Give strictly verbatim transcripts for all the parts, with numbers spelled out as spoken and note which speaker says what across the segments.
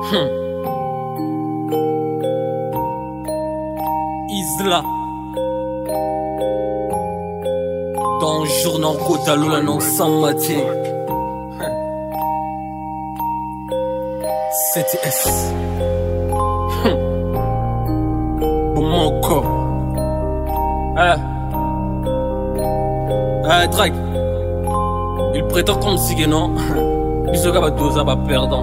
Speaker 1: Hmm. Isla dans le journal Kota Lola non sans matière. C T S pour mon corps. Eh Eh Drake, il prétend comme si que non. Il se gaba deux ans perdant.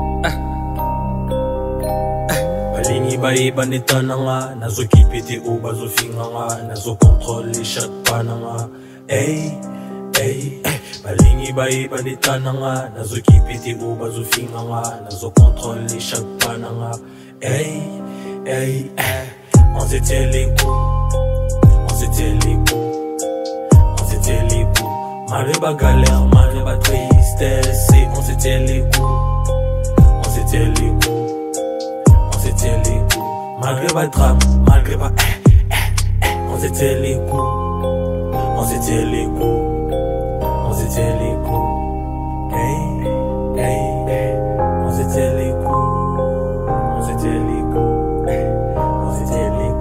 Speaker 2: Balingi bae banetana nga nazo kipete o bazo finga nga nazo contrôler chaque pananga. Hey hey balingi bae banetana nga nazo kipete o bazo finga nga nazo contrôler chaque pananga. Hey hey on s'était les coups, on s'était les coups, on s'était les coups. Malgré ba galère, malgré ba tristesse, on s'était les coups, on s'était les coups. C'était les coups, malgré pas drame, malgré pas eh, eh, eh. On s'était les coups, on s'était les coups, on s'était les coups, hey, hey, hey. On s'était les coups, on s'était les coups, hey. On s'était les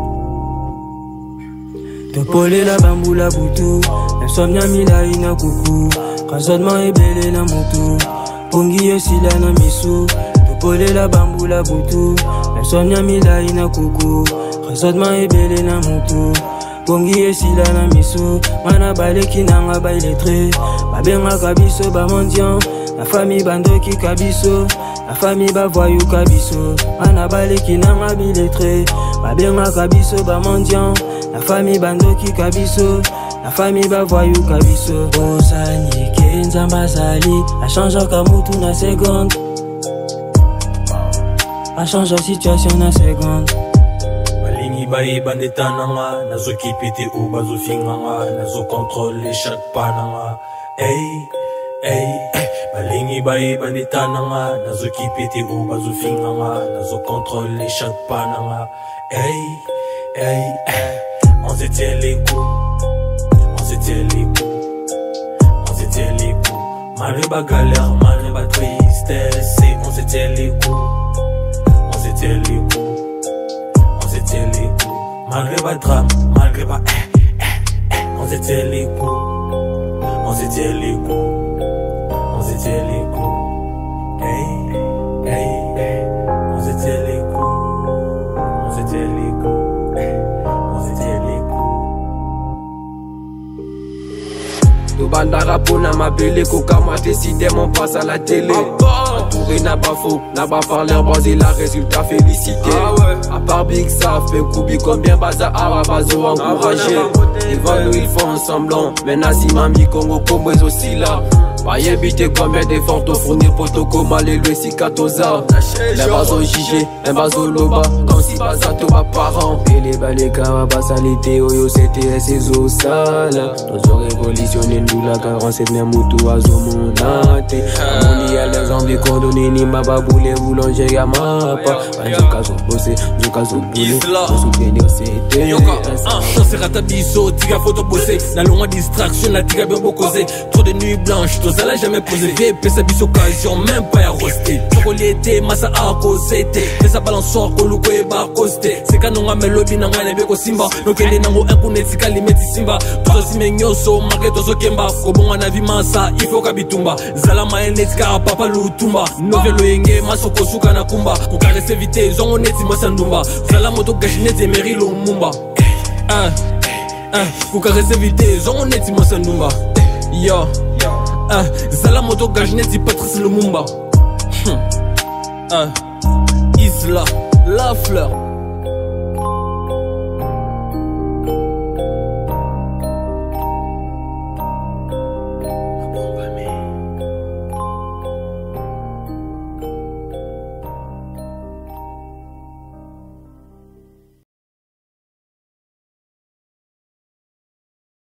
Speaker 2: coups.
Speaker 3: Topole la bambou la boutou, insomnia mila ina kuku, raisonnement est belé na mutu, pongi yosila na misu. Topole la bambou la boutou, insomnia mila ina kuku, raisonnement est belé na mutu, pongi yosila na misu. Mana baleki nanga bailetre, babenga kabiso ba mendiant, la famille bandoki kabiso, la famille ba voyou kabiso. Mana baleki nanga biletre, babenga kabiso ba mendiant, la famille bandoki kabiso, la famille ba voyou kabiso. Osani kenzamba sali, a change kamutu na seconde, a change la situation na seconde.
Speaker 2: Balingi bae banetana nga nazo kipete o bazo finga nga nazo contrôler chaque pananga. Hey hey hey balingi bae banetana nga nazo kipete o bazo finga nga nazo contrôler chaque pananga. Hey hey hey on s'était les coups, on s'était les coups, on s'était les coups. Malgré ba galère, malgré ba tristesse, on s'était les coups, on s'était les coups, on s'était les coups. Malgré pas drame, malgré pas eh, eh, eh. On s'était les coups, on s'était les coups, on s'était les coups. Hey, hey, hey. On s'était les coups, on s'était les coups, hey. On s'était les coups.
Speaker 4: Tout bandara pour na m'appeler Coca m'a décidé mon passe à la télé. Entouré n'a pas faux, n'a pas parlé basé la résultat félicité. Ah ouais. À part Big ça fait Koubi combien baza Arabazo encouragé. Devant nous ils font semblant, mais Nazi Mami Congo comme aussi là. Pas éviter combien d'efforts te fournir pour te commander le Sikatoza. Les bazo jigé, un bazo loba, comme si baza to va parent. Et les balais karabasa l'été oyo c'était ses eaux sales. Nous ont révolutionné nous la quarante-sept mais moutou à zomonate. On y a les hommes des condonnés ni ma baboule boulanger ya mapa. Njoka zo bossé, njoka zo boulé. Pour soutenir c'était.
Speaker 1: Yoka, ah, dans ces ratabiso, tika photo bossé. La longue distraction, la tika bien beau causé. Trop de nuits blanches, ça l'a jamais posé. V P sa bis occasion, même pas à roster. Chocolate, massa à causer. Mais ça balance sur Koluko et Barcoste. C'est quand on a melobi n'a rien avec Simba. Donc elle est dans un coup net, c'est calimeti Simba. Tout ça, si menyoso, marqué tozo kemba. Kobon a navi massa, il faut kabitumba. Zalama et netka, papa lutumba. Novelo yenge, masoko suka na kumba. Kukare se vite, zongo neti masandumba. Zalamoto gashinete, merilo mumba. Ah, ah, kukare se vite, zongo neti masandumba. Yo. Ah, Zala moto gajneti Patrice Lumumba. Hmm. Ah, Isla, la fleur.